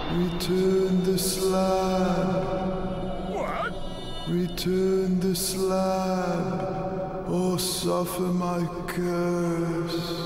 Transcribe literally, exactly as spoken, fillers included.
Return the slab. What? Return the slab, or suffer my curse.